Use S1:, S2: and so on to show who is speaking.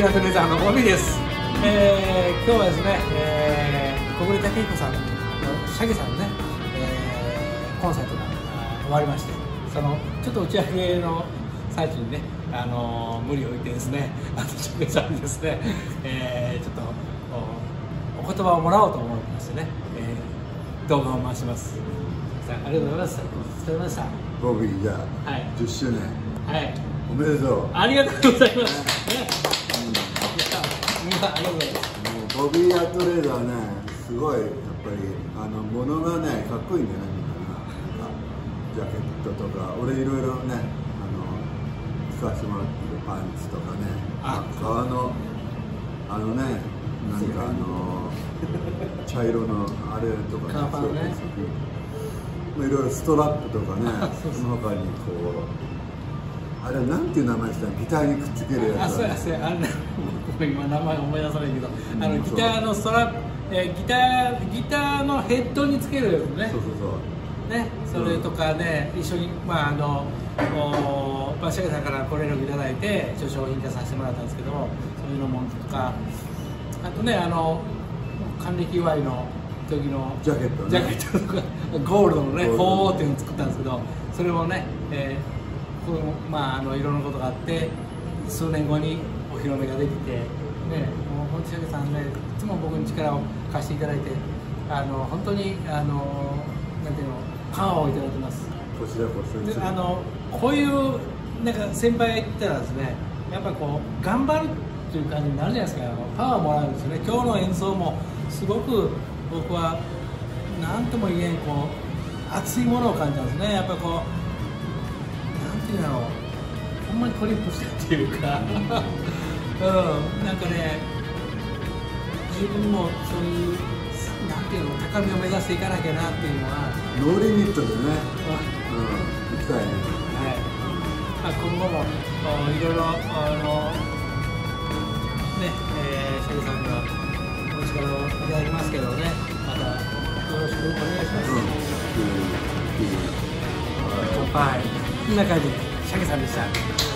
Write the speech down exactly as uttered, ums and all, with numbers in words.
S1: ビーアートレザーの帯です。えー、今日はですね、えー、小暮武彦さんのシャゲさんのね、えー、コンサートが終わりまして、そのちょっと打ち上げの最中にね、あのー、無理を置いてですね、あのシャゲさんにですね、えー、ちょっと お, お言葉をもらおうと思いましてね、えー、動画を回します。さあ、ありがとうございます。お疲れ様でした。
S2: ボビーじゃあ、はい、じゅっしゅうねん、
S1: はい、
S2: おめでとう。
S1: ありがとうございます。ね、みんなありがとうございます。
S2: もうボビーアートレーダーね、すごいやっぱりあの物がねかっこいいんだよね、みんな。なんかジャケットとか、俺いろいろね、あの使わせてもらってるパンツとかね、あ、革のあのね、なんかあの茶色のあれとかね、そうね。いろいろストラップとかね、その他にこう、あれなんていう名前したの、ギターにくっつけるやつ。
S1: あ、そうやそうや、あれ、僕今名前思い出さないけど、あのギターのストラップ、えー、ギターギターのヘッドにつけるやつね。そうそうそう。ね、それとかね、一緒にまああの、おまあシャゲさんからこれをいただいて、一応商品化させてもらったんですけども、そういうのもとか、あとね、あの還暦祝いの時の
S2: ジャケット、ね、
S1: ジャケットとかゴールドのね鳳凰っていうのを作ったんですけど、それもね、えー、これもまああのいろんなことがあって数年後にお披露目ができてね、もう本当シャゲさんね、いつも僕に力を貸していただいて、あの本当にあのなんていうの、パワーをいただいてます。
S2: こちらこそ
S1: で、あのこういうなんか先輩が言ったらですね、やっぱりこう頑張るっていう感じになるじゃないですか。パワーもらえるんですよね。今日の演奏もすごく僕は何とも言えんこう熱いものを感じたんですね。やっぱこうなんていうんだろう、ほんまにトリップしたっていうかうん、なんかね、自分もそういうなんていうの、高みを目指していかなきゃなっていうのは
S2: ノーリミットでね、うん、行きたいね。
S1: はい、まあ、今後もいろいろあのね、えー、シャゲさんにはお力をいただきますけどね、またよろしくお願いします。うん、乾杯。こんな感じでシャゲさんでした。